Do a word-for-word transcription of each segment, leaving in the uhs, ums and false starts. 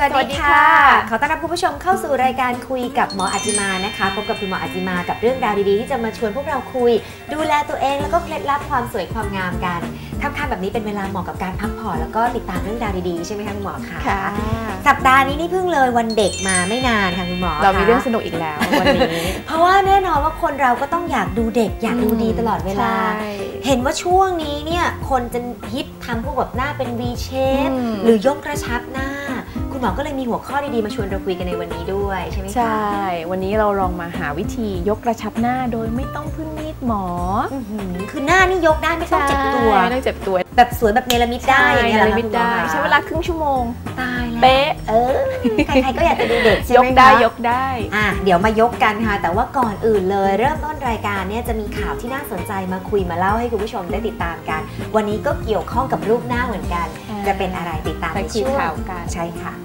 สวัสดีค่ะขอต้อนรับคุณผู้ชมเข้าสู่รายการคุยกับหมออาจิมานะคะพบกับคุณหมออาจิมากับเรื่องราวดีๆที่จะมาชวนพวกเราคุยดูแลตัวเองแล้วก็เคล็ดลับความสวยความงามกันค่ำๆแบบนี้เป็นเวลาเหมาะกับการพักผ่อนแล้วก็ติดตามเรื่องราวดีๆใช่ไหมคะคุณหมอคะค่ะสัปดาห์นี้นี่เพิ่งเลยวันเด็กมาไม่นานค่ะคุณหมอเรามีเรื่องสนุกอีกแล้ววันนี้เพราะว่าแน่นอนว่าคนเราก็ต้องอยากดูเด็กอยากดูดีตลอดเวลาเห็นว่าช่วงนี้เนี่ยคนจะฮิตทำพวกแบบหน้าเป็น V shape หรือยกกระชับหน้าคุณหมอก็เลยมีหัวข้อดีๆมาชวนเราคุยกันในวันนี้ด้วยใช่ไหมคะใช่วันนี้เราลองมาหาวิธียกกระชับหน้าโดยไม่ต้องพึ่งมีดหมอคือหน้านี่ยกได้ไม่ต้องเจ็บตัวไม่ต้องเจ็บตัวแบบสวยแบบเนรมิตได้อย่างเงี้ยเหรอคะคุณหมอใช้เวลาครึ่งชั่วโมงตายแล้วเป๊ะเออใครๆก็อยากจะดูเด็กใช่ไหมคะยกได้ยกได้อ่ะเดี๋ยวมายกกันค่ะแต่ว่าก่อนอื่นเลยเริ่มต้นรายการเนี่ยจะมีข่าวที่น่าสนใจมาคุยมาเล่าให้คุณผู้ชมได้ติดตามกันวันนี้ก็เกี่ยวข้องกับรูปหน้าเหมือนกันจะเป็นอะไรติดตามในช่วงใช่ค่ะ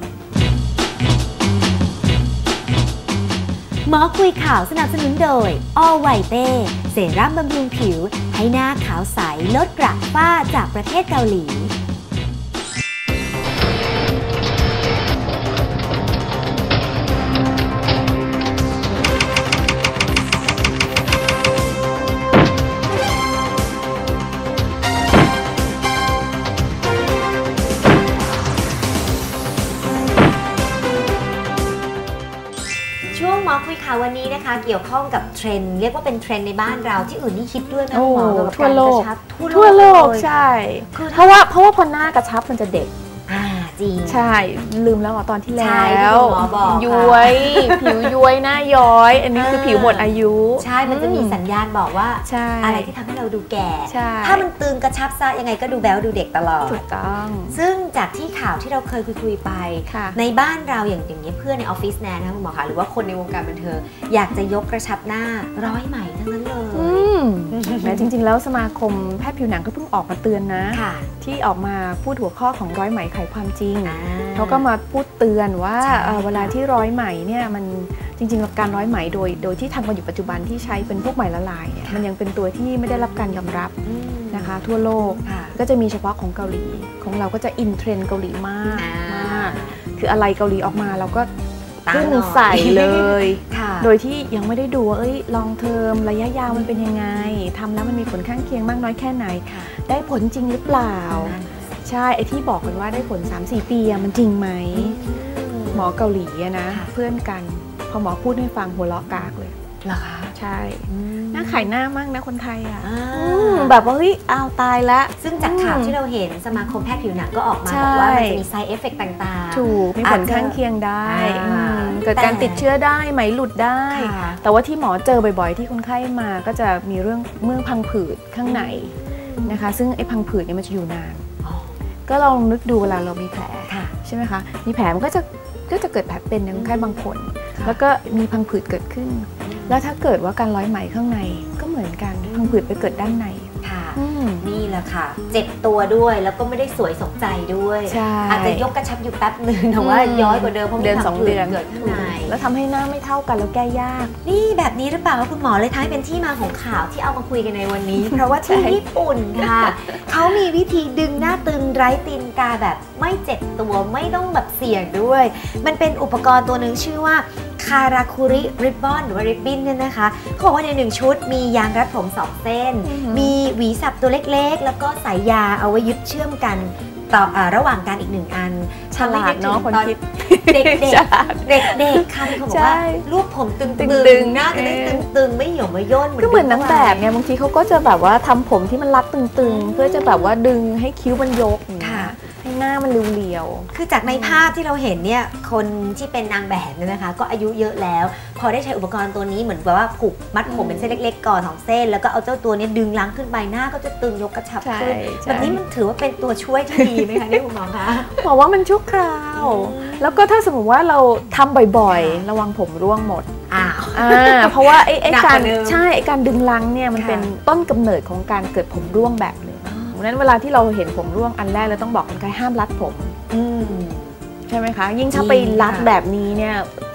หมอคุยข่าวสนับสนุนโดย All White เซรั่มบำรุงผิวให้หน้าขาวใสลดกระฝ้าจากประเทศเกาหลีช่วงหมอคุยข่าววันนี้นะคะเกี่ยวข้องกับเทรนด์เรียกว่าเป็นเทรนด์ในบ้านเราที่อื่นนี่คิดด้วยนะหมอกับการกระชับทั่วโลกใช่เพราะว่าเพราะว่าพอหน้ากระชับมันจะเด็กจริงใช่ลืมแล้วตอนที่แล้วย้วยผิวย้วยหน้าย้อยอันนี้คือผิวหมดอายุใช่มันจะมีสัญญาณบอกว่าอะไรที่ทำให้เราดูแก่ถ้ามันตึงกระชับซะยังไงก็ดูแบ๊วดูเด็กตลอดถูกต้องซึ่งจากที่ข่าวที่เราเคยคุยๆไปในบ้านเราอย่างอย่างนี้เพื่อนในออฟฟิศแนนนะคุณหมอคะหรือว่าคนในวงการบันเทิงอยากจะยกกระชับหน้าร้อยใหม่ทั้งนั้นเลยแม้จริงๆแล้วสมาคมแพทย์ผิวหนังก็เพิ่งออกมาเตือนนะที่ออกมาพูดหัวข้อของร้อยไหมไขความจริงเขาก็มาพูดเตือนว่าเวลาที่ร้อยไหมเนี่ยมันจริงๆการร้อยไหมโดยโดยที่ทำกันอยู่ปัจจุบันที่ใช้เป็นพวกไหมละลายเนี่ยมันยังเป็นตัวที่ไม่ได้รับการยอมรับนะคะทั่วโลกก็จะมีเฉพาะของเกาหลีของเราก็จะอินเทรนด์เกาหลีมากมากคืออะไรเกาหลีออกมาเราก็ขึ้นใส่เลยโดยที่ยังไม่ได้ดูว่าเอ้ยลองเทอมระยะยาวมันเป็นยังไงทำแล้วมันมีผลข้างเคียงมากน้อยแค่ไหนได้ผลจริงหรือเปล่าใช่ไอที่บอกกันว่าได้ผล สามถึงสี่ ปีมันจริงไหมหมอเกาหลีนะเพื่อนกันพอหมอพูดให้ฟังหัวเราะกากเลยเหรอคะใช่หน้าขายหน้ามากนะคนไทยอ่ะแบบว่าเฮ้ยอ้าวตายละซึ่งจากข่าวที่เราเห็นสมาคมแพทย์ผิวหนังก็ออกมาบอกว่ามันจะมี side effect ต่างๆถูกมีผลข้างเคียงได้เกิดการติดเชื้อได้ไหมหลุดได้แต่ว่าที่หมอเจอบ่อยๆที่คนไข้มาก็จะมีเรื่องเมื่อพังผืดข้างในนะคะซึ่งไอ้พังผืดเนี่ยมันจะอยู่นานก็ลองนึกดูเวลาเรามีแผลใช่ไหมคะมีแผลมันก็จะก็จะเกิดแผลเป็นในคนไข้บางคนแล้วก็มีพังผืดเกิดขึ้นแล้วถ้าเกิดว่าการร้อยไหมข้างในก็เหมือนกันพังผืดไปเกิดด้านในค่ะนี่แหละค่ะเจ็บตัวด้วยแล้วก็ไม่ได้สวยสมใจด้วยอาจจะยกกระชับอยู่แป๊บนึงแต่ว่าย้อยกว่าเดิมเพราะมีพังผืดเกิดข้างในแล้วทำให้หน้าไม่เท่ากันแล้วแก้ยากนี่แบบนี้หรือเปล่าคุณหมอเลยทำให้เป็นที่มาของข่าวที่เอามาคุยกันในวันนี้ เพราะว่าที่ญี่ปุ่นค่ะเขามีวิธีดึงหน้าตึงไร้ตีนกาแบบไม่เจ็บตัวไม่ต้องแบบเสี่ยงด้วยมันเป็นอุปกรณ์ตัวหนึ่งชื่อว่าคาราคุริริบบอนหรือว่าริบบิ้นเนี่ยนะคะเขาบอกว่าในหนึ่งชุดมียางรัดผมสองเส้นมีหวีสับตัวเล็กๆแล้วก็สายยาเอาไว้ยึดเชื่อมกันต่อระหว่างกันอีกหนึ่งอันฉลาดเนาะคนคิดเด็กๆเด็กๆค่ะเขาบอกว่ารูปผมตึงๆหน้าจะได้ตึงๆไม่หย่มไม่ย่นก็เหมือนนางแบบเนี่ยบางทีเขาก็จะแบบว่าทำผมที่มันรัดตึงๆเพื่อจะแบบว่าดึงให้คิ้วมันยกค่ะให้หน้ามันเรียวๆคือจากในภาพที่เราเห็นเนี่ยคนที่เป็นนางแบบเนี่ยนะคะก็อายุเยอะแล้วพอได้ใช้อุปกรณ์ตัวนี้เหมือนแบบว่าผูกมัดผมเป็นเส้นเล็กๆก่อนสองเส้นแล้วก็เอาเจ้าตัวนี้ดึงล้างขึ้นใบหน้าก็จะตึงยกกระชับขึ้นแบบนี้มันถือว่าเป็นตัวช่วยที่ดีไหมคะนี่คุณหมอคะบอกว่ามันชั่วคราวแล้วก็ถ้าสมมติว่าเราทำบ่อยๆระวังผมร่วงหมดอ้าวเพราะว่าไอ้การใช่ไอ้การดึงลังเนี่ยมันเป็นต้นกำเนิดของการเกิดผมร่วงแบบนึงดังนั้นเวลาที่เราเห็นผมร่วงอันแรกเราต้องบอกคนไข้ห้ามรัดผมใช่ไหมคะยิ่งถ้าไปรัดแบบนี้เนี่ยผ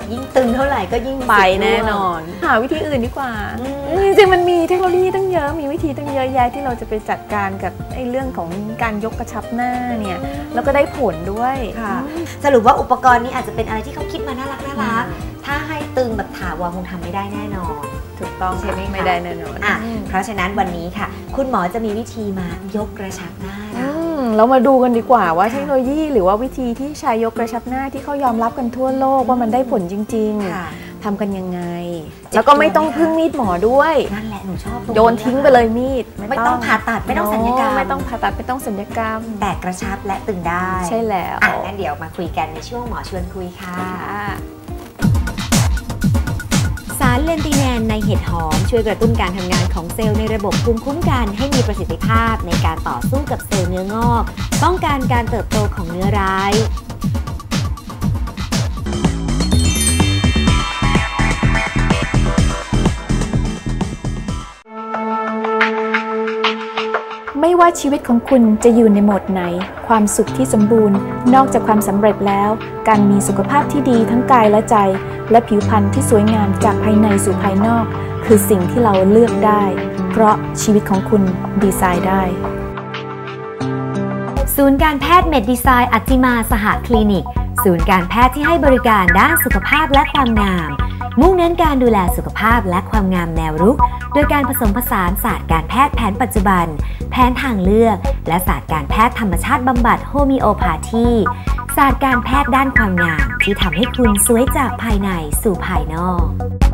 ยิ่งตึงเท่าไหร่ก็ยิ่งไปแน่นอนหาวิธีอื่นดีกว่าจริงๆมันมีเทคโนโลยีตั้งเยอะมีวิธีตั้งเยอะแยะที่เราจะไปจัดการกับไอ้เรื่องของการยกกระชับหน้าเนี่ยแล้วก็ได้ผลด้วยค่ะสรุปว่าอุปกรณ์นี้อาจจะเป็นอะไรที่เขาคิดมาน่ารักน่ารักถ้าให้ตึงแบบถาวรคงทำไม่ได้แน่นอนถูกต้องใช่ไหมไม่ได้แน่นอนอ่ะเพราะฉะนั้นวันนี้ค่ะคุณหมอจะมีวิธีมายกกระชับหน้าเรามาดูกันดีกว่าว่าเทคโนโลยีหรือว่าวิธีที่ใช้ยกกระชับหน้าที่เขายอมรับกันทั่วโลกว่ามันได้ผลจริงๆทำกันยังไงแล้วก็ไม่ต้องพึ่งมีดหมอด้วยนั่นแหละหนูชอบโยนทิ้งไปเลยมีดไม่ต้องผ่าตัดไม่ต้องสัญญกรรมไม่ต้องผ่าตัดไม่ต้องสัญญกรรมแต่กระชับและตึงได้ใช่แล้วอ่ะงั้นเดี๋ยวมาคุยกันในช่วงหมอชวนคุยค่ะสารเลนติแนนในเห็ดหอมช่วยกระตุ้นการทำงานของเซลล์ในระบบภูมิคุ้มกันให้มีประสิทธิภาพในการต่อสู้กับเซลล์เนื้องอกป้องกันการเติบโตของเนื้อร้ายไม่ว่าชีวิตของคุณจะอยู่ในโหมดไหนความสุขที่สมบูรณ์นอกจากความสำเร็จแล้วการมีสุขภาพที่ดีทั้งกายและใจและผิวพรรณที่สวยงามจากภายในสู่ภายนอกคือสิ่งที่เราเลือกได้เพราะชีวิตของคุณดีไซน์ได้ศูนย์การแพทย์เมดดีไซน์อัจจิมาสหคลินิกศูนย์การแพทย์ที่ให้บริการด้านสุขภาพและความงามมุ่งเน้นการดูแลสุขภาพและความงามแนวรุกโดยการผสมผสานศาสตร์การแพทย์แผนปัจจุบันแผนทางเลือกและศาสตร์การแพทย์ธรรมชาติบำบัดโฮมิโอพาธีศาสตร์การแพทย์ด้านความงามที่ทำให้คุณสวยจากภายในสู่ภายนอก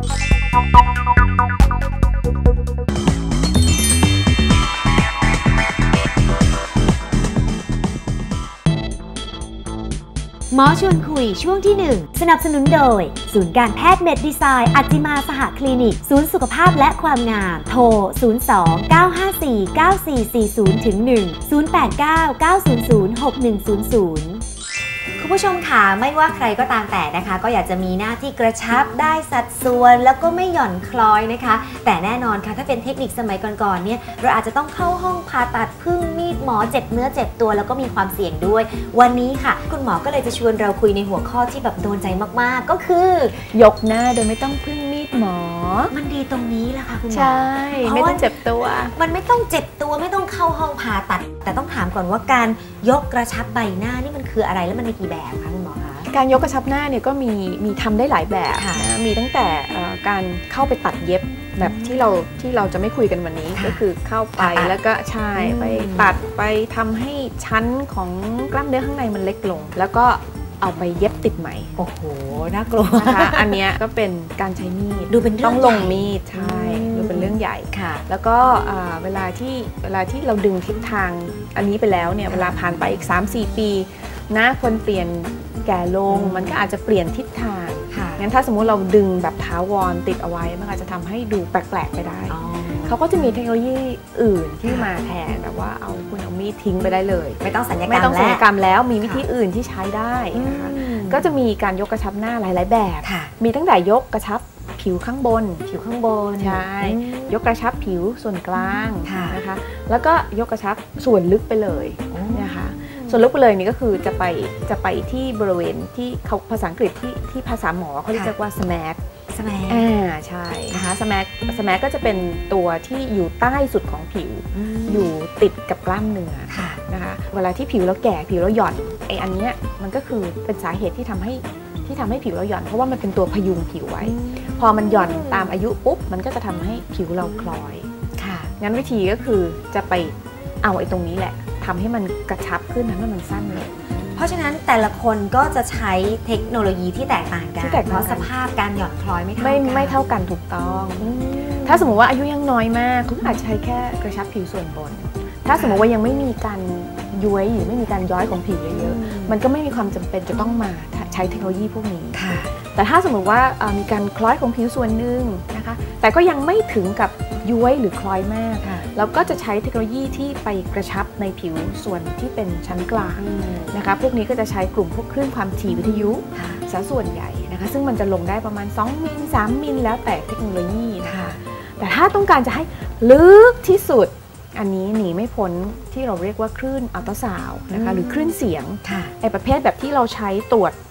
หมอชวนคุยช่วงที่หนึ่งสนับสนุนโดยศูนย์การแพทย์เมดดีไซน์อัจจิมาสหคลินิกศูนย์สุขภาพและความงามโทรศูนย์ สอง เก้า ห้า สี่ เก้า สี่ สี่ ศูนย์ หนึ่ง ศูนย์ แปด เก้า เก้า ศูนย์ ศูนย์ หก หนึ่ง ศูนย์ ศูนย์คุณผู้ชมค่ะไม่ว่าใครก็ตามแต่นะคะก็อยากจะมีหน้าที่กระชับได้สัดส่วนแล้วก็ไม่หย่อนคล้อยนะคะแต่แน่นอนค่ะถ้าเป็นเทคนิคสมัยก่อนๆเนี่ยเราอาจจะต้องเข้าห้องผ่าตัดพึ่งมีดหมอเจ็บเนื้อเจ็บตัวแล้วก็มีความเสี่ยงด้วยวันนี้ค่ะคุณหมอก็เลยจะชวนเราคุยในหัวข้อที่แบบโดนใจมากๆก็คือยกหน้าโดยไม่ต้องพึ่งมีดหมอมันดีตรงนี้แหละค่ะคุณหมอใช่ไม่ต้องเจ็บตัวมันไม่ต้องเจ็บตัวไม่ต้องเข้าห้องผ่าตัดแต่ต้องถามก่อนว่าการยกกระชับใบหน้านี่มันคืออะไรแล้วมันมีกี่แบบคะคุณหมอคะการยกกระชับหน้าเนี่ยก็มีมีทำได้หลายแบบนะมีตั้งแต่การเข้าไปตัดเย็บแบบที่เราที่เราจะไม่คุยกันวันนี้ก็คือเข้าไปแล้วก็ใช่ไปตัดไปทำให้ชั้นของกล้ามเนื้อข้างในมันเล็กลงแล้วก็เอาไปเย็บติดใหม่โอ้โหน่ากลัวนะคะอันนี้ก็เป็นการใช้มีดดูเป็นต้องลงมีดใช่ดูเป็นเรื่องใหญ่ค่ะแล้วก็เวลาที่เวลาที่เราดึงทิศทางอันนี้ไปแล้วเนี่ยเวลาผ่านไปอีก สามสี่ ปีหน้าคนเปลี่ยนแก่ลงมันก็อาจจะเปลี่ยนทิศทางงั้นถ้าสมมุติเราดึงแบบถาวรติดเอาไว้มันอาจจะทำให้ดูแปลกๆไปได้เขาก็จะมีเทคโนโลยีอื่นที่มาแทนแบบว่าเอาคุณเอามีดทิ้งไปได้เลยไม่ต้องสัญญกรรมไม่ต้องสัญญกรรมแล้วมีวิธีอื่นที่ใช้ได้นะคะก็จะมีการยกกระชับหน้าหลายๆแบบมีตั้งแต่ยกกระชับผิวข้างบนผิวข้างบนใช่ยกกระชับผิวส่วนกลางนะคะแล้วก็ยกกระชับส่วนลึกไปเลยนะคะส่วนลึกไปเลยนี่ก็คือจะไปจะไปที่บริเวณที่เขาภาษาอังกฤษที่ที่ภาษาหมอเขาเรียกว่า smack สแมกอ่าใช่นะคะสแมกสแมกก็จะเป็นตัวที่อยู่ใต้สุดของผิวอยู่ติดกับกล้ามเนื้อนะคะเวลาที่ผิวเราแก่ผิวเราหย่อนไออันเนี้ยมันก็คือเป็นสาเหตุที่ทำให้ที่ทำให้ผิวเราหย่อนเพราะว่ามันเป็นตัวพยุงผิวไว้พอมันหย่อนตามอายุปุ๊บมันก็จะทำให้ผิวเราคล้อยค่ะงั้นวิธีก็คือจะไปเอาไอ้ตรงนี้แหละทำให้มันกระชับขึ้นทำให้มันสั้นลงเพราะฉะนั้นแต่ละคนก็จะใช้เทคโนโลยีที่แตกต่างกันเพราะสภาพการหย่อนคล้อยไม่เท่ากันไม่เท่ากันถูกต้องถ้าสมมติว่าอายุยังน้อยมากคุณอาจจะใช้แค่กระชับผิวส่วนบนถ้าสมมติว่ายังไม่มีการย้วยหรือไม่มีการย้อยของผิวเยอะๆมันก็ไม่มีความจำเป็นจะต้องมาใช้เทคโนโลยีพวกนี้แต่ถ้าสมมติว่ามีการคล้อยของผิวส่วนหนึ่งนะคะแต่ก็ยังไม่ถึงกับย้วยหรือคล้อยมากเราก็จะใช้เทคโนโลยีที่ไปกระชับในผิวส่วนที่เป็นชั้นกลางนะคะพวกนี้ก็จะใช้กลุ่มพวกคลื่นความถี่วิทยุซะส่วนใหญ่นะคะซึ่งมันจะลงได้ประมาณสองมิลสามมิลแล้วแต่เทคโนโลยีนะคะแต่ถ้าต้องการจะให้ลึกที่สุดอันนี้หนีไม่พ้นที่เราเรียกว่าคลื่นอัลตราซาวด์นะคะหรือคลื่นเสียงไอประเภทแบบที่เราใช้ตรวจ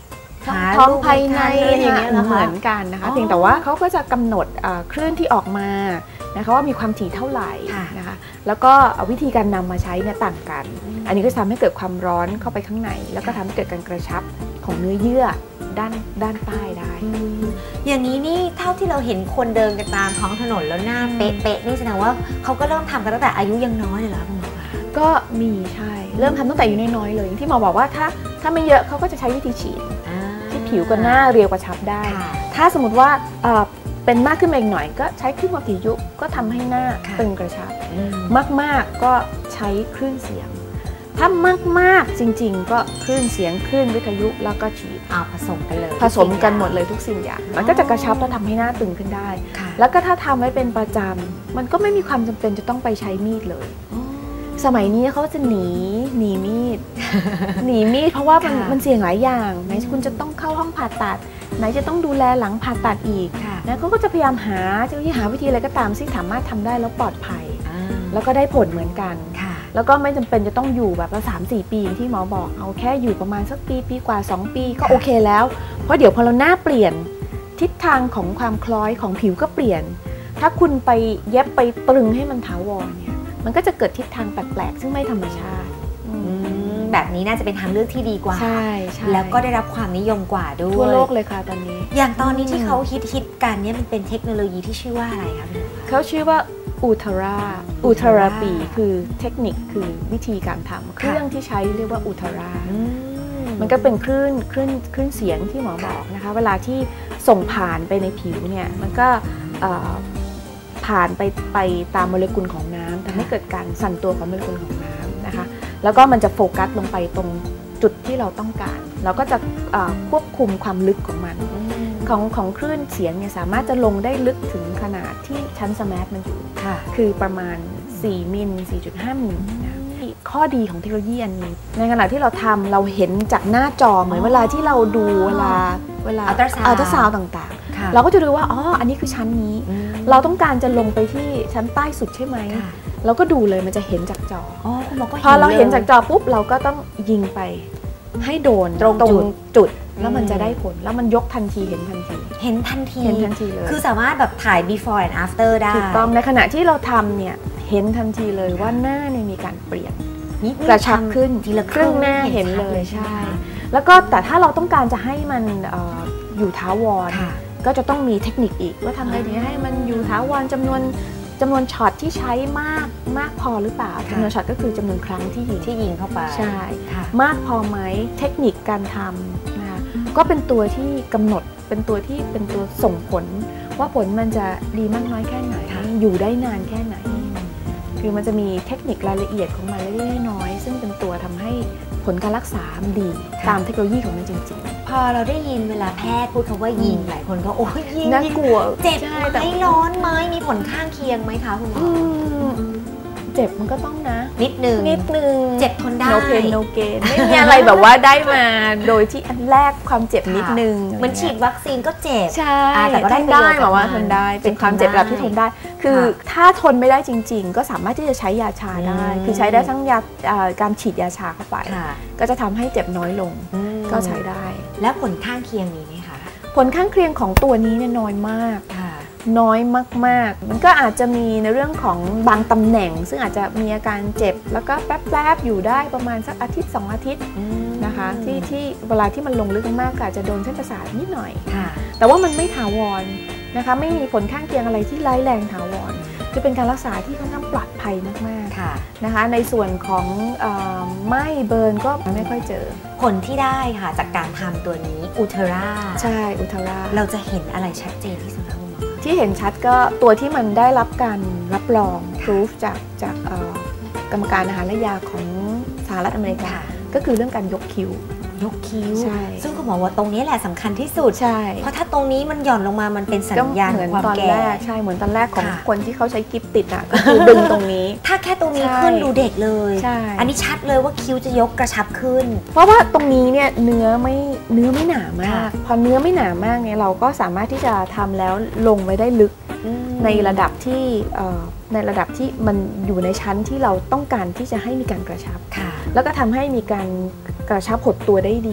ท้องภายในอย่างเงี้ยเหมือนกันนะคะเพียงแต่ว่าเขาก็จะกำหนดคลื่นที่ออกมานะคะว่ามีความถี่เท่าไหร่นะคะแล้วก็วิธีการนำมาใช้เนี่ยต่างกันอันนี้ก็ทำให้เกิดความร้อนเข้าไปข้างในแล้วก็ทำให้เกิดการกระชับของเนื้อเยื่อด้านด้านใต้ได้อย่างนี้นี่เท่าที่เราเห็นคนเดินกันตามท้องถนนแล้วหน้าเป๊ะๆนี่แสดงว่าเขาก็เริ่มทำกันตั้งแต่อายุยังน้อยเลยเหรอคุณหมอคะก็มีใช่เริ่มทำตั้งแต่อายุน้อยๆเลยอย่างที่หมอบอกว่าถ้าถ้าไม่เยอะเขาก็จะใช้วิธีฉีดที่ผิวกับหน้าเรียวกระชับได้ถ้าสมมติว่าเป็นมากขึ้นมาอีกหน่อยก็ใช้คลื่นวิทยุก็ทำให้หน้าตึงกระชับมากๆก็ใช้คลื่นเสียงถ้ามากๆจริงๆก็คลื่นเสียงคลื่นวิทยุแล้วก็ฉีดเอาผสมกันเลยผสมกันหมดเลยทุกสิ่งอย่างมันก็จะกระชับและทำให้หน้าตึงขึ้นได้แล้วก็ถ้าทำไว้เป็นประจำมันก็ไม่มีความจำเป็นจะต้องไปใช้มีดเลยสมัยนี้เขาจะหนีหนีมีดหนีมีดเพราะว่ามันมันเสี่ยงหลายอย่างไหนคุณจะต้องเข้าห้องผ่าตัดไหนจะต้องดูแลหลังผ่าตัดอีกนะเขาก็จะพยายามหาจะหาวิธีอะไรก็ตามที่สามารถทำได้แล้วปลอดภัยแล้วก็ได้ผลเหมือนกันแล้วก็ไม่จำเป็นจะต้องอยู่แบบว่าสามสี่ปีที่หมอบอกเอาแค่อยู่ประมาณสักปีปีกว่าสองปีก็โอเคแล้วเพราะเดี๋ยวพอเราหน้าเปลี่ยนทิศทางของความคล้อยของผิวก็เปลี่ยนถ้าคุณไปเย็บไปตรึงให้มันถาวรเนี่ยมันก็จะเกิดทิศทางแปลกๆซึ่งไม่ธรรมชาติแบบนี้น่าจะเป็นทางเลือกที่ดีกว่าใช่ใช่แล้วก็ได้รับความนิยมกว่าด้วยทั่วโลกเลยค่ะตอนนี้อย่างตอนนี้ที่เขาฮิตฮิตกันเนี่ยมันเป็นเทคโนโลยีที่ชื่อว่าอะไรคะพี่เขาชื่อว่าอูทาราอูทาราปีคือเทคนิคคือวิธีการทำเครื่องที่ใช้เรียกว่าอูทารามันก็เป็นคลื่นคลื่นคลื่นเสียงที่หมอบอกนะคะเวลาที่ส่งผ่านไปในผิวเนี่ยมันก็ผ่านไปไปตามโมเลกุลของน้ำทำให้เกิดการสั่นตัวของโมเลกุลของน้ำนะคะแล้วก็มันจะโฟกัสลงไปตรงจุดที่เราต้องการเราก็จะควบคุมความลึกของมันของของคลื่นเสียงเนี่ยสามารถจะลงได้ลึกถึงขนาดที่ชั้นสมาร์ทมันอยู่คือประมาณสี่มิล สี่จุดห้า มิลนะข้อดีของเทคโนโลยีอันนี้ในขณะที่เราทำเราเห็นจากหน้าจอเหมือนเวลาที่เราดูเวลาเวลาอัลตราซาวด์ต่างๆเราก็จะรู้ว่าอ๋ออันนี้คือชั้นนี้เราต้องการจะลงไปที่ชั้นใต้สุดใช่ไหมเราก็ดูเลยมันจะเห็นจากจอพอเราเห็นจากจอปุ๊บเราก็ต้องยิงไปให้โดนตรงจุดแล้วมันจะได้ผลแล้วมันยกทันทีเห็นทันทีเห็นทันทีเห็นทันทีเลยคือสามารถแบบถ่าย before and after ได้ถูกต้องในขณะที่เราทำเนี่ยเห็นทันทีเลยว่าหน้าเนี่ยมีการเปลี่ยนกระชับขึ้นทีละครึ่งหน้าเห็นเลยใช่แล้วก็แต่ถ้าเราต้องการจะให้มันอยู่ถาวรก็จะต้องมีเทคนิคอีกว่าทำไงถึงให้มันอยู่ถาวรจำนวนจำนวนช็อตที่ใช้มากมากพอหรือเปล่าจำนวนช็อตก็คือจำนวนครั้งที่ยิงที่ยิงเข้าไปใช่มากพอไหมเทคนิคการทำนะคะก็เป็นตัวที่กำหนดเป็นตัวที่เป็นตัวส่งผลว่าผลมันจะดีมากน้อยแค่ไหนอยู่ได้นานแค่ไหนคือมันจะมีเทคนิครายละเอียดของมันเล็กๆน้อยๆซึ่งเป็นตัวทำให้ผลการรักษาดีตามเทคโนโลยีของมันจริงๆพอเราได้ยินเวลาแพทย์พูดคำว่ายิงหลายคนก็โอ้ยยิงน่ากลัวเจ็บไหมร้อนไหมมีผลข้างเคียงไหมคะคุณหมอเจ็บมันก็ต้องนะนิดนึงนิดนึงเจ็บทนได้ no pain no gain ไม่มีอะไรแบบว่าได้มาโดยที่อันแรกความเจ็บนิดนึงมันฉีดวัคซีนก็เจ็บใช่แต่ก็ได้ได้แบบว่าทนได้เป็นความเจ็บแบบที่ทนได้คือถ้าทนไม่ได้จริงๆก็สามารถที่จะใช้ยาชาได้คือใช้ได้ทั้งยาการฉีดยาชาเข้าไปก็จะทำให้เจ็บน้อยลงก็ใช้ได้แล้วผลข้างเคียงมีไหมคะผลข้างเคียงของตัวนี้เนี่ยน้อยมากน้อยมากๆมันก็อาจจะมีในเรื่องของบางตำแหน่งซึ่งอาจจะมีอาการเจ็บแล้วก็แป๊บๆอยู่ได้ประมาณสักอาทิตย์สองอาทิตย์นะคะที่ที่เวลาที่มันลงลึกมากก็อาจจะโดนเส้นประสาทนิดหน่อยแต่ว่ามันไม่ถาวรนะคะไม่มีผลข้างเคียงอะไรที่ร้ายแรงถาวรจะเป็นการรักษาที่ค่อนข้างปลอดภัยมากๆนะคะในส่วนของไหม้เบิร์นก็ไม่ค่อยเจอผลที่ได้ค่ะจากการทำตัวนี้อูทาราใช่อูทาราเราจะเห็นอะไรชัดเจนที่สุดที่เห็นชัดก็ตัวที่มันได้รับการรับรอง proof จากจากกรรมการอาหารและยาของสหรัฐอเมริกาก็คือเรื่องการยกคิ้วยกคิ้วใช่ซึ่งคุณหมอว่าตรงนี้แหละสำคัญที่สุดใช่เพราะถ้าตรงนี้มันหย่อนลงมามันเป็นสัญญาณความแก่ใช่เหมือนตอนแรกของคนที่เขาใช้กิฟติดอ่ะก็คือดึงตรงนี้ถ้าแค่ตรงนี้ขึ้นดูเด็กเลยอันนี้ชัดเลยว่าคิ้วจะยกกระชับขึ้นเพราะว่าตรงนี้เนี่ยเนื้อไม่เนื้อไม่หนามากพอเนื้อไม่หนามากเนี่ยเราก็สามารถที่จะทำแล้วลงไว้ได้ลึกในระดับที่ในระดับที่มันอยู่ในชั้นที่เราต้องการที่จะให้มีการกระชับแล้วก็ทำให้มีการกระชับหดตัวได้ดี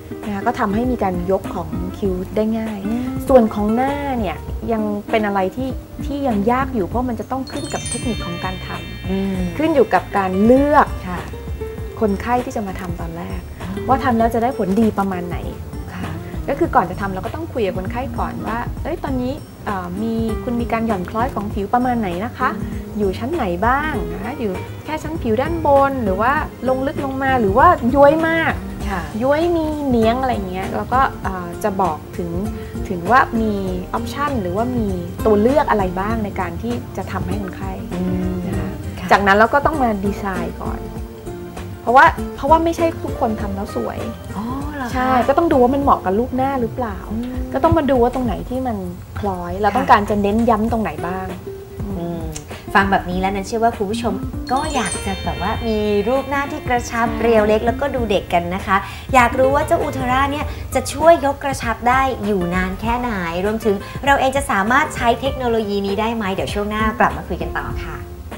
นะคะก็ทำให้มีการยกของคิ้วได้ง่ายส่วนของหน้าเนี่ยยังเป็นอะไรที่ที่ยังยากอยู่เพราะมันจะต้องขึ้นกับเทคนิคของการทำขึ้นอยู่กับการเลือกคนไข้ที่จะมาทำตอนแรกว่าทำแล้วจะได้ผลดีประมาณไหนก็คือก่อนจะทำเราก็ต้องคุยกับคนไข้ก่อนว่าเอ้ยตอนนี้มีคุณมีการหย่อนคล้อยของผิวประมาณไหนนะคะอยู่ชั้นไหนบ้างนะอยู่แค่ชั้นผิวด้านบนหรือว่าลงลึกลงมาหรือว่าย้วยมากย้วยมีเนียงอะไรเงี้ยแล้วก็จะบอกถึงถึงว่ามีออปชันหรือว่ามีตัวเลือกอะไรบ้างในการที่จะทำให้คนไข้นะคะจากนั้นเราก็ต้องมาดีไซน์ก่อนเพราะว่าเพราะว่าไม่ใช่ทุกคนทำแล้วสวยใช่ก็ต้องดูว่ามันเหมาะกับรูปหน้าหรือเปล่าก็ต้องมาดูว่าตรงไหนที่มันคล้อยเราต้องการจะเน้นย้ำตรงไหนบ้างฟังแบบนี้แล้วนั้นเชื่อว่าคุณผู้ชมก็อยากจะแบบว่ามีรูปหน้าที่กระชับเรียวเล็กแล้วก็ดูเด็กกันนะคะอยากรู้ว่าเจ้าอูเทราเนี่ยจะช่วยยกกระชับได้อยู่นานแค่ไหนรวมถึงเราเองจะสามารถใช้เทคโนโลยีนี้ได้ไหมเดี๋ยวช่วงหน้ากลับมาคุยกันต่อค่ะ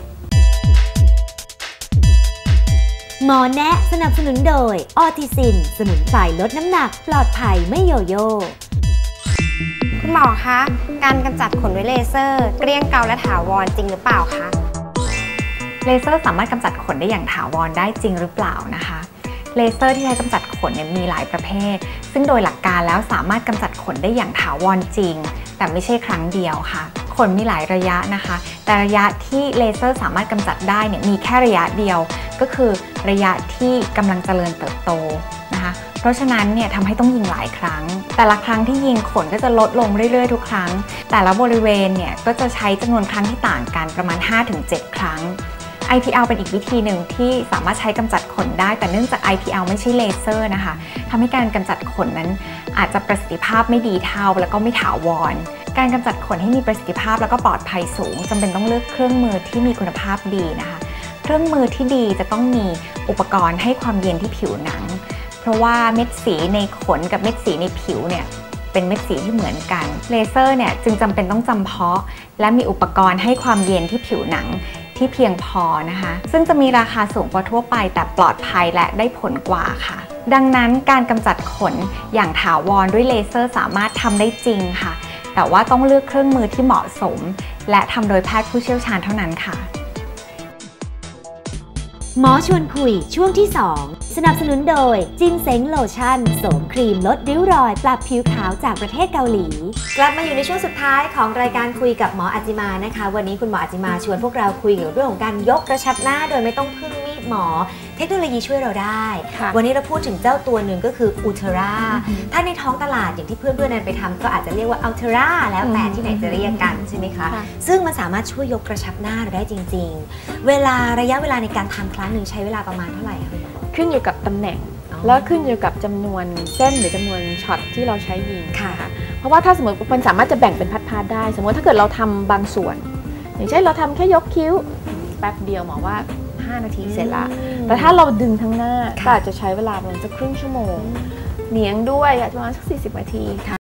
หมอแนะสนับสนุนโดยออทิซินสมุนไพรลดน้ำหนักปลอดภัยไม่โยโย่คุณหมอคะการกำจัดขนด้วยเลเซอร์เกลี้ยงเกลาและถาวรจริงหรือเปล่าคะเลเซอร์สามารถกำจัดขนได้อย่างถาวรได้จริงหรือเปล่านะคะเลเซอร์ที่ใช้กำจัดขนเนี่ยมีหลายประเภทซึ่งโดยหลักการแล้วสามารถกำจัดขนได้อย่างถาวรจริงแต่ไม่ใช่ครั้งเดียวค่ะขนมีหลายระยะนะคะแต่ระยะที่เลเซอร์สามารถกำจัดได้เนี่ยมีแค่ระยะเดียวก็คือระยะที่กำลังเจริญเติบโตนะคะเพราะฉะนั้นเนี่ยทำให้ต้องยิงหลายครั้งแต่ละครั้งที่ยิงขนก็จะลดลงเรื่อยๆทุกครั้งแต่ละบริเวณเนี่ยก็จะใช้จำนวนครั้งที่ต่างกันประมาณ ห้าถึงเจ็ด ครั้ง ไอ พี แอล เป็นอีกวิธีหนึ่งที่สามารถใช้กำจัดขนได้แต่เนื่องจาก ไอ พี แอล ไม่ใช่เลเซอร์นะคะทำให้การกำจัดขนนั้นอาจจะประสิทธิภาพไม่ดีเท่าแล้วก็ไม่ถาวรการกำจัดขนให้มีประสิทธิภาพแล้วก็ปลอดภัยสูงจำเป็นต้องเลือกเครื่องมือที่มีคุณภาพดีนะคะเครื่องมือที่ดีจะต้องมีอุปกรณ์ให้ความเย็นที่ผิวหนังเพราะว่าเม็ดสีในขนกับเม็ดสีในผิวเนี่ยเป็นเม็ดสีที่เหมือนกันเลเซอร์เนี่ยจึงจำเป็นต้องจำเพาะและมีอุปกรณ์ให้ความเย็นที่ผิวหนังที่เพียงพอนะคะซึ่งจะมีราคาสูงกว่าทั่วไปแต่ปลอดภัยและได้ผลกว่าค่ะดังนั้นการกำจัดขนอย่างถาวรด้วยเลเซอร์สามารถทำได้จริงค่ะแต่ว่าต้องเลือกเครื่องมือที่เหมาะสมและทำโดยแพทย์ผู้เชี่ยวชาญเท่านั้นค่ะหมอชวนคุยช่วงที่สองสนับสนุนโดยจินเซ็งโลชั่นโสมครีมลดริ้วรอยปรับผิวขาวจากประเทศเกาหลีกลับมาอยู่ในช่วงสุดท้ายของรายการคุยกับหมออาจิมานะคะวันนี้คุณหมออาจิมาชวนพวกเราคุยเกี่ยวกับเรื่องของการยกกระชับหน้าโดยไม่ต้องพึ่งมีดหมอเทคโนโลยีช่วยเราได้วันนี้เราพูดถึงเจ้าตัวหนึ่งก็คืออูเทราถ้าในท้องตลาดอย่างที่เพื่อนๆนั้นไปทำก็อาจจะเรียกว่าอัลเทราแล้วแต่ที่ไหนจะเรียกกันใช่ไหมคะซึ่งมันสามารถช่วยยกกระชับหน้าเราได้จริงๆเวลาระยะเวลาในการทำครั้งหนึ่งใช้เวลาประมาณเท่าไหร่คะขึ้นอยู่กับตำแหน่งแล้วขึ้นอยู่กับจำนวนเส้นหรือจำนวนช็อตที่เราใช้ยิงค่ะเพราะว่าถ้าสมมติมันสามารถจะแบ่งเป็นพาร์ทๆได้สมมติถ้าเกิดเราทำบางส่วนอย่างเช่นเราทำแค่ยกคิ้วแป๊บเดียวหมอว่าห้านาทีเสร็จละแต่ถ้าเราดึงทั้งหน้าก็อาจจะใช้เวลาประมาณสักครึ่งชั่วโมงเนียงด้วยประมาณสักสี่สิบนาที